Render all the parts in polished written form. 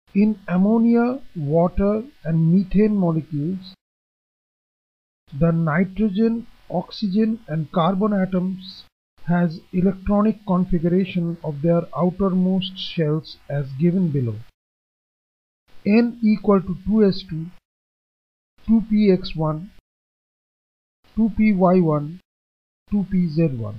In ammonia, water and methane molecules, the nitrogen, oxygen and carbon atoms has electronic configuration of their outermost shells as given below. N equal to 2s2, 2px1, 2py1, 2pz1.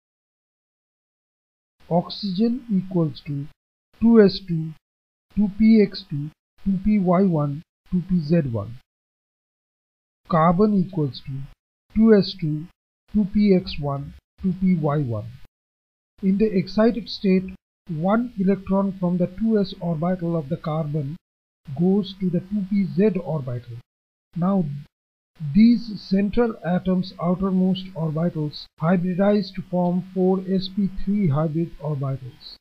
Oxygen equals to 2s2, 2px2, 2py1, 2pz1. Carbon equals to 2s2, 2px1, 2py1. In the excited state, one electron from the 2s orbital of the carbon goes to the 2pz orbital. Now these central atoms' outermost orbitals hybridize to form 4 sp3 hybrid orbitals.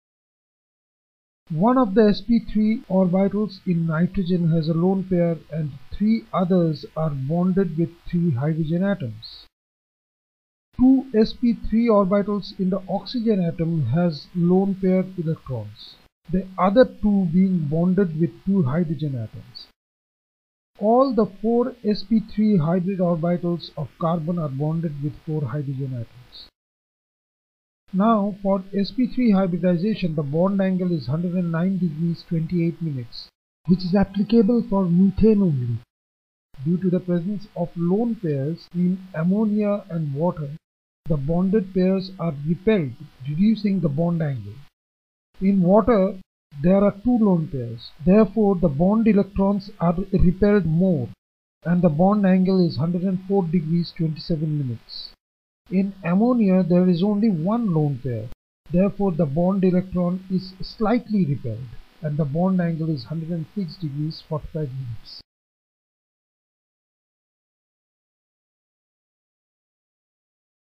One of the sp3 orbitals in nitrogen has a lone pair and 3 others are bonded with 3 hydrogen atoms. 2 sp3 orbitals in the oxygen atom has lone pair electrons, the other 2 being bonded with 2 hydrogen atoms. All the 4 sp3 hybrid orbitals of carbon are bonded with 4 hydrogen atoms. Now for sp3 hybridization, the bond angle is 109 degrees 28 minutes, which is applicable for methane only. Due to the presence of lone pairs in ammonia and water, the bonded pairs are repelled, reducing the bond angle. In water, there are 2 lone pairs. Therefore, the bond electrons are repelled more, and the bond angle is 104 degrees 27 minutes. In ammonia, there is only 1 lone pair. Therefore, the bond electron is slightly repelled, and the bond angle is 106 degrees 45 minutes.